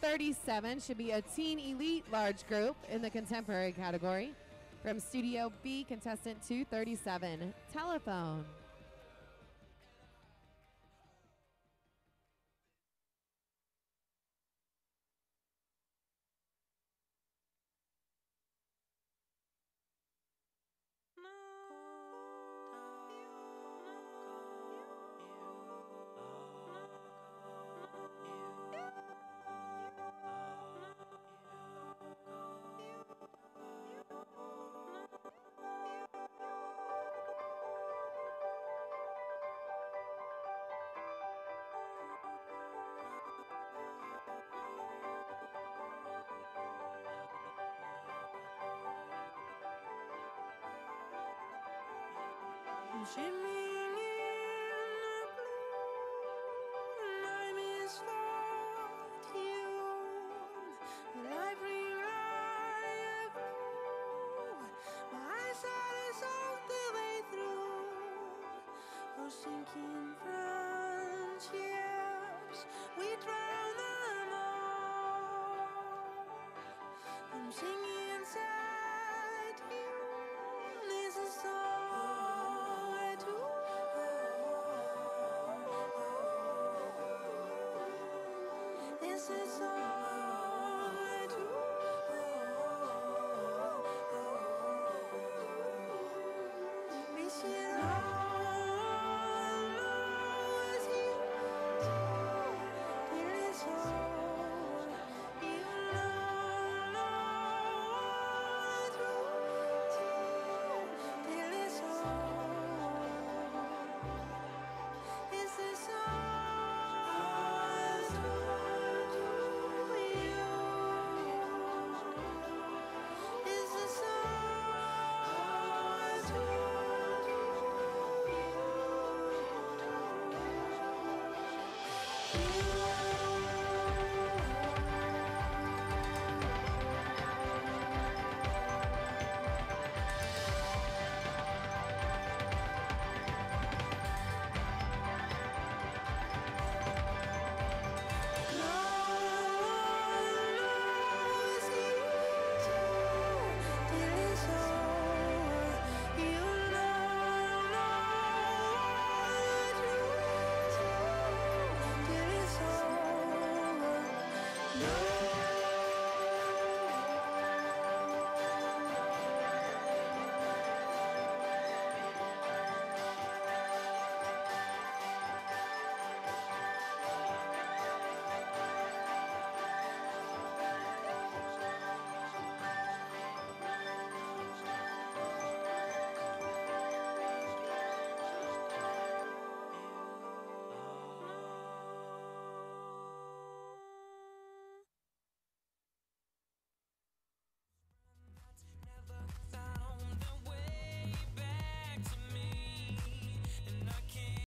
37 should be a teen elite large group in the contemporary category. From Studio B, contestant 237, telephone. Shimmering in the blue, my misfortune, life rewrite my eyes are all the way through. Oh, sinking friendships, we drown them all. I'm singing inside you. This is all I do. This is all.